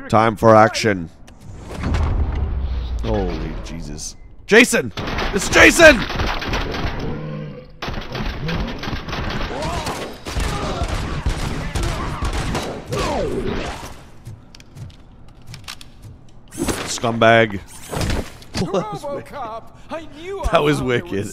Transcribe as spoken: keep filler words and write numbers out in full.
Time for action. Holy Jesus. Jason! It's Jason! Scumbag. Robocop! I knew That our was father wicked. would